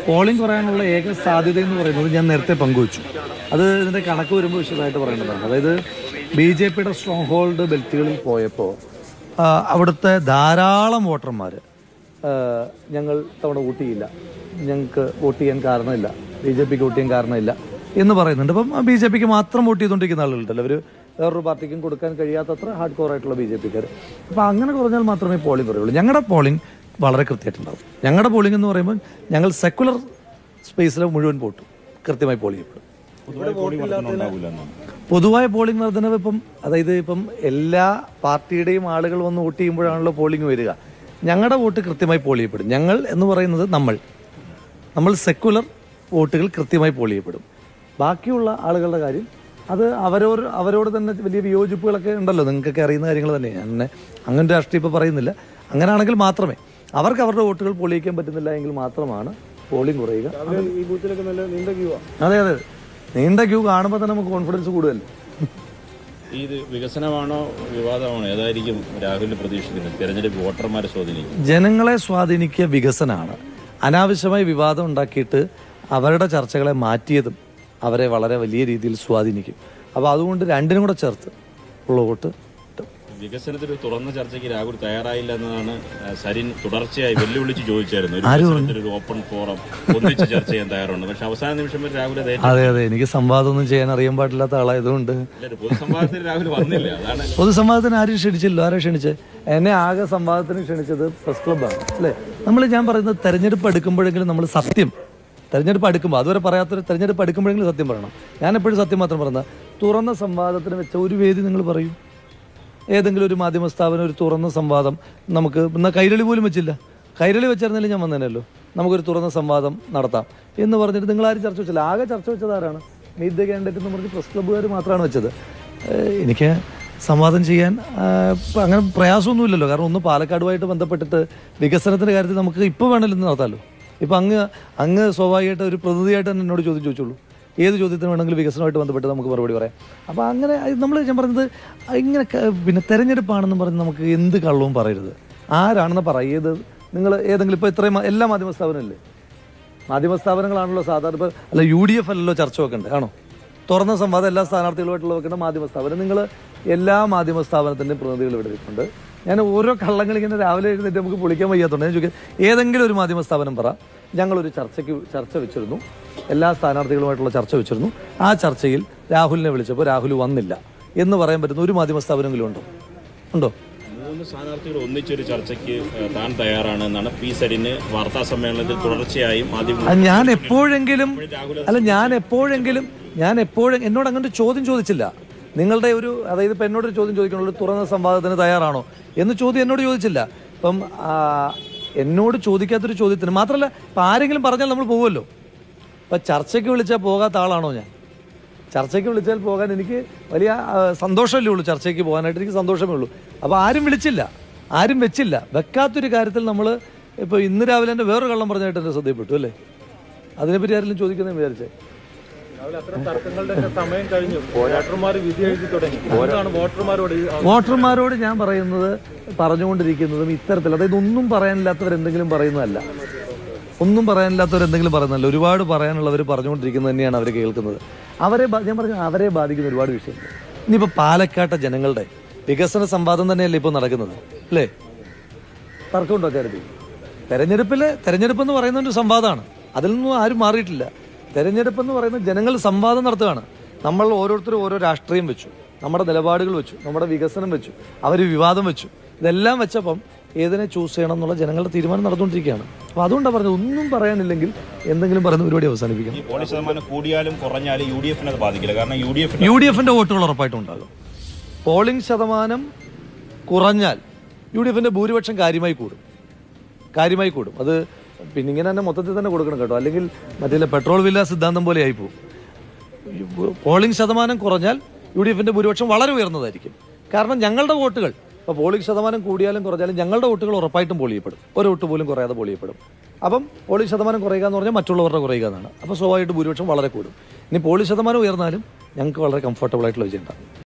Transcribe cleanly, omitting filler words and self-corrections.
Polling പറയാനുള്ള ഏക സാധ്യത എന്ന് പറയുന്നത് ഞാൻ നേരത്തെ പങ്കുവച്ചു. അത് ഇതിൻ്റെ കണക്ക് വരുമ്പോൾ വിശദമായിട്ട് പറയേണ്ടതാണ്. അതായത് BJPയുടെ സ്ട്രോങ് ഹോൾഡ് ബെൽറ്റുകളിൽ പോയപ്പോൾ അവിടുത്തെ ധാരാളം വോട്ടർമാർ ഞങ്ങൾ തവണ വോട്ട് ചെയ്യില്ല, ഞങ്ങൾക്ക് വോട്ട് ചെയ്യാൻ കാരണമില്ല, BJPക്ക് വോട്ട് ചെയ്യാൻ കാരണമില്ല എന്ന് പറയുന്നുണ്ട്. അപ്പം BJPക്ക് മാത്രം വോട്ട് ചെയ്തുകൊണ്ടിരിക്കുന്ന ആളുകളുണ്ടല്ലോ, അവർ വേറൊരു പാർട്ടിക്കും കൊടുക്കാൻ കഴിയാത്തത്ര ഹാർഡ് കോർ ആയിട്ടുള്ള BJPക്കാർ. അപ്പോൾ അങ്ങനെ കുറഞ്ഞാൽ മാത്രമേ പോളിംഗ് പറയുള്ളൂ. ഞങ്ങളുടെ പോളിംഗ് വളരെ കൃത്യമായിട്ടുണ്ടാവും. ഞങ്ങളുടെ പോളിംഗ് എന്ന് പറയുമ്പോൾ ഞങ്ങൾ സെക്കുലർ സ്പേസിലെ മുഴുവൻ വോട്ടും കൃത്യമായി പോൾ ചെയ്യപ്പെടും. പൊതുവായ പോളിംഗ് വർധനവ് ഇപ്പം എല്ലാ പാർട്ടിയുടെയും ആളുകൾ വന്ന് വോട്ട് ചെയ്യുമ്പോഴാണല്ലോ പോളിംഗ് വരിക. ഞങ്ങളുടെ വോട്ട് കൃത്യമായി പോൾ ചെയ്യപ്പെടും. ഞങ്ങൾ എന്ന് പറയുന്നത് നമ്മൾ സെക്കുലർ വോട്ടുകൾ കൃത്യമായി പോൾ ചെയ്യപ്പെടും. ബാക്കിയുള്ള ആളുകളുടെ കാര്യം അത് അവരോട് തന്നെ വലിയ വിയോജിപ്പുകളൊക്കെ ഉണ്ടല്ലോ, നിങ്ങൾക്കൊക്കെ അറിയുന്ന കാര്യങ്ങൾ തന്നെ. ഞാൻ അങ്ങനെ രാഷ്ട്രീയം ഇപ്പോൾ പറയുന്നില്ല. അങ്ങനെയാണെങ്കിൽ മാത്രമേ അവർക്ക് അവരുടെ വോട്ടുകൾ പൊളിയിക്കാൻ പറ്റുന്നില്ല എങ്കിൽ മാത്രമാണ് പോളിംഗ് കുറയുക. അതെ, നീണ്ട ക്യൂ കാണുമ്പോൾ തന്നെ നമുക്ക് കോൺഫിഡൻസ് കൂടുതലല്ലേ. ഇത് വികസനമാണോ വിവാദമാണോ ഏതായിരിക്കും രാഹുലിന് പ്രതീക്ഷിക്കുന്നത്? തെരഞ്ഞെടുപ്പ് വോട്ടർമാരെ സ്വാധീനിക്കും, ജനങ്ങളെ സ്വാധീനിക്കുക വികസനമാണ്. അനാവശ്യമായി വിവാദം ഉണ്ടാക്കിയിട്ട് അവരുടെ ചർച്ചകളെ മാറ്റിയതും അവരെ വളരെ വലിയ രീതിയിൽ സ്വാധീനിക്കും. അപ്പോൾ അതുകൊണ്ട് രണ്ടിനും കൂടെ ചേർത്ത് ഉള്ള വോട്ട്. വികസനത്തിൽ തുറന്ന ചർച്ചയ്ക്ക് രാഹുൽ തയ്യാറായില്ല എന്നതാണ് സരിൻ തുടർച്ചയായി വെല്ലുവിളിച്ച് ചോദിച്ചായിരുന്നു. ഒരു ഓപ്പൺ ഫോറം ഒന്നിച്ച് ചർച്ച ചെയ്യാൻ തയ്യാറുണ്ട്. പക്ഷെ അവസാന നിമിഷം വരെ രാഹുൽ അതെ എനിക്ക് സംവാദമൊന്നും ചെയ്യാൻ അറിയാൻ പാടില്ലാത്ത ആളായതുകൊണ്ട് പൊതുസംവാദത്തിന് രാഹുൽ വന്നില്ല. അതാണ് പൊതുസംവാദത്തിന് ആരും ക്ഷണിച്ചില്ല. ആരാ ക്ഷണിച്ചത്? എന്നെ ആകെ സംവാദത്തിന് ക്ഷണിച്ചത് പ്രസ് ക്ലബ്ബാണ് അല്ലേ. ഞാൻ പറയുന്നത് തെരഞ്ഞെടുപ്പ് എടുക്കുമ്പോഴെങ്കിലും നമ്മൾ സത്യം, തെരഞ്ഞെടുപ്പ് അടുക്കുമ്പോൾ അതുവരെ പറയാത്തൊരു തെരഞ്ഞെടുപ്പ് അടുക്കുമ്പോഴെങ്കിലും സത്യം പറയണം. ഞാൻ എപ്പോഴും സത്യം മാത്രം പറയുന്നത്. തുറന്ന സംവാദത്തിന് വെച്ച ഒരു വേദി നിങ്ങൾ പറയും. ഏതെങ്കിലും ഒരു മാധ്യമ സ്ഥാപനം ഒരു തുറന്ന സംവാദം നമുക്ക് എന്നാൽ കൈരളി പോലും വെച്ചില്ല. കൈരളി വെച്ചായിരുന്നാലും ഞാൻ വന്നേനല്ലോ, നമുക്കൊരു തുറന്ന സംവാദം നടത്താം എന്ന് പറഞ്ഞിട്ട് നിങ്ങളാരും ചർച്ച വെച്ചില്ല. ആകെ ചർച്ച വെച്ചത് ആരാണ്? മീറ്റ് ദ കാൻഡിഡേറ്റ് എന്ന് പറഞ്ഞ് പ്രസ് ക്ലബ്ബുകാർ മാത്രമാണ് വെച്ചത്. എനിക്ക് സംവാദം ചെയ്യാൻ അങ്ങനെ പ്രയാസമൊന്നുമില്ലല്ലോ. കാരണം ഒന്ന് പാലക്കാടുമായിട്ട് ബന്ധപ്പെട്ടിട്ട് വികസനത്തിൻ്റെ കാര്യത്തിൽ നമുക്ക് ഇപ്പോൾ വേണമല്ലോ നടത്താമല്ലോ. ഇപ്പം അങ്ങ് സ്വാഭാവികമായിട്ട് ഒരു പ്രതിനിധിയായിട്ട് തന്നെ എന്നോട് ചോദിച്ചോളൂ. ഏത് ചോദ്യത്തിന് വേണമെങ്കിലും വികസനമായിട്ട് ബന്ധപ്പെട്ട് നമുക്ക് മറുപടി പറയാം. അപ്പോൾ അങ്ങനെ ഞാൻ പറഞ്ഞത് ഇങ്ങനെ പിന്നെ തെരഞ്ഞെടുപ്പാണെന്ന് പറഞ്ഞ് നമുക്ക് എന്ത് കള്ളവും പറയരുത്. ആരാണെന്ന് പറയത് നിങ്ങൾ ഏതെങ്കിലും ഇപ്പോൾ ഇത്രയും എല്ലാ മാധ്യമ സ്ഥാപനമല്ലേ, മാധ്യമ സ്ഥാപനങ്ങളാണല്ലോ സാധാരണ. ഇപ്പോൾ അല്ല UDF അല്ലല്ലോ ചർച്ച വെക്കണ്ടേ, ആണോ? തുറന്ന സംവാദം എല്ലാ സ്ഥാനാർത്ഥികളുമായിട്ടുള്ള വെക്കേണ്ട മാധ്യമ സ്ഥാപനം. നിങ്ങൾ എല്ലാ മാധ്യമ സ്ഥാപനത്തിൻ്റെയും പ്രതിനിധികൾ ഇവിടെ വെക്കുന്നുണ്ട്. ഞാൻ ഓരോ കള്ളങ്ങൾ ഇങ്ങനെ രാവിലെ എഴുന്നേറ്റ് നമുക്ക് പൊളിക്കാൻ വയ്യാത്തതുകൊണ്ട് ഞാൻ ചോദിക്കാം, ഏതെങ്കിലും ഒരു മാധ്യമ സ്ഥാപനം പറ ഞങ്ങളൊരു ചർച്ച വെച്ചിരുന്നു, എല്ലാ സ്ഥാനാർത്ഥികളുമായിട്ടുള്ള ചർച്ച വെച്ചിരുന്നു, ആ ചർച്ചയിൽ രാഹുലിനെ വിളിച്ചപ്പോൾ രാഹുൽ വന്നില്ല എന്ന് പറയാൻ പറ്റുന്ന ഒരു മാധ്യമ സ്ഥാപനമെങ്കിലും ഉണ്ടോ? 3 സ്ഥാനാർത്ഥികൾ ഒന്നിച്ചൊരു ചർച്ചയ്ക്ക് താൻ തയ്യാറാണെന്നാണ് പി സരിന് വാർത്താ സമ്മേളനത്തിൽ തുടർച്ചയായും ഞാൻ എപ്പോഴെങ്കിലും എന്നോട് അങ്ങനെ ചോദ്യം ചോദിച്ചില്ല. നിങ്ങളുടെ അതായത് ഇപ്പം എന്നോടൊരു ചോദ്യം ചോദിക്കണുള്ളൂ, തുറന്ന സംവാദത്തിന് തയ്യാറാണോ എന്ന് ചോദ്യം എന്നോട് ചോദിച്ചില്ല. ഇപ്പം എന്നോട് ചോദിക്കാത്തൊരു ചോദ്യത്തിന് മാത്രമല്ല, ഇപ്പം ആരെങ്കിലും പറഞ്ഞാൽ നമ്മൾ പോകുമല്ലോ. ഇപ്പം ചർച്ചയ്ക്ക് വിളിച്ചാൽ പോകാത്ത ആളാണോ ഞാൻ? ചർച്ചയ്ക്ക് വിളിച്ചാൽ പോകാൻ എനിക്ക് വലിയ സന്തോഷമല്ലേ ഉള്ളൂ. ചർച്ചയ്ക്ക് പോകാനായിട്ട് എനിക്ക് സന്തോഷമേ ഉള്ളൂ. അപ്പോൾ ആരും വിളിച്ചില്ല, ആരും വെച്ചില്ല. വെക്കാത്തൊരു കാര്യത്തിൽ നമ്മൾ ഇപ്പോൾ ഇന്ന് രാവിലെ എൻ്റെ വേറൊരു കള്ളം പറഞ്ഞായിട്ട് എൻ്റെ ശ്രദ്ധയിൽപ്പെട്ടു അല്ലേ. അതിനെപ്പറ്റി ആരെങ്കിലും ചോദിക്കുന്നതെന്ന് വിചാരിച്ചേ. വോട്ടർമാരോട് ഞാൻ പറഞ്ഞുകൊണ്ടിരിക്കുന്നതും ഇത്തരത്തിൽ, അതായത് ഒന്നും പറയാനില്ലാത്തവരെന്തെങ്കിലും പറയുന്നതല്ല. ഒരുപാട് പറയാനുള്ളവർ പറഞ്ഞുകൊണ്ടിരിക്കുന്നത് തന്നെയാണ് അവർ കേൾക്കുന്നത്. അവരെ ബാധിക്കുന്ന ഒരുപാട് വിഷയങ്ങൾ. ഇനിയിപ്പോൾ പാലക്കാട്ടെ ജനങ്ങളുടെ വികസന സംവാദം തന്നെയല്ലേ ഇപ്പോൾ നടക്കുന്നത് അല്ലേ? തർക്കമുണ്ടോ കാര്യത്തിൽ? തെരഞ്ഞെടുപ്പ് എന്ന് പറയുന്ന ഒരു സംവാദമാണ്. അതിൽ നിന്നും ആരും മാറിയിട്ടില്ല. തെരഞ്ഞെടുപ്പ് എന്ന് പറയുന്നത് ജനങ്ങൾ സംവാദം നടത്തുകയാണ്. നമ്മൾ ഓരോരുത്തരും ഓരോ രാഷ്ട്രീയം വെച്ചു, നമ്മുടെ നിലപാടുകൾ വെച്ചു, നമ്മുടെ വികസനം വെച്ചു, അവർ വിവാദം വെച്ചു. ഇതെല്ലാം വെച്ചപ്പം ഏതിനെ ചൂസ് ചെയ്യണം എന്നുള്ള ജനങ്ങളുടെ തീരുമാനം നടന്നുകൊണ്ടിരിക്കുകയാണ്. അപ്പോൾ അതുകൊണ്ടാണ് പറഞ്ഞത്, ഒന്നും പറയാനില്ലെങ്കിൽ എന്തെങ്കിലും പറയുന്ന പരിപാടി അവസാനിപ്പിക്കണം. UDFന്റെ വോട്ടുകൾ ഉറപ്പായിട്ടും ഉണ്ടാകും. പോളിംഗ് ശതമാനം കുറഞ്ഞാൽ UDFന്റെ ഭൂരിപക്ഷം കാര്യമായി കൂടും. അത് പിന്നെ ഇങ്ങനെ തന്നെ മൊത്തത്തിൽ തന്നെ കൊടുക്കണം കേട്ടോ, അല്ലെങ്കിൽ മറ്റേ പെട്രോൾ വില സിദ്ധാന്തം പോലെ ആയിപ്പോവും. പോളിംഗ് ശതമാനം കുറഞ്ഞാൽ UDFന്റെ ഭൂരിപക്ഷം വളരെ ഉയർന്നതായിരിക്കും. കാരണം ഞങ്ങളുടെ വോട്ടുകൾ ഇപ്പോൾ പോളിംഗ് ശതമാനം കൂടിയാലും കുറഞ്ഞാലും ഞങ്ങളുടെ വോട്ടുകൾ ഉറപ്പായിട്ടും പോൾ ചെയ്യപ്പെടും. ഒരു വോട്ട് പോലും കുറയാതെ പോൾ ചെയ്യപ്പെടും. അപ്പം പോളിംഗ് ശതമാനം കുറയുക എന്ന് പറഞ്ഞാൽ മറ്റുള്ളവരുടെ കുറയുക എന്നാണ്. അപ്പോൾ സ്വാഭാവികമായിട്ട് ഭൂരിപക്ഷം വളരെ കൂടും. ഇനി പോളിംഗ് ശതമാനം ഉയർന്നാലും ഞങ്ങൾക്ക് വളരെ കംഫർട്ടബിൾ ആയിട്ടുള്ള വിജയം ഉണ്ടാകും.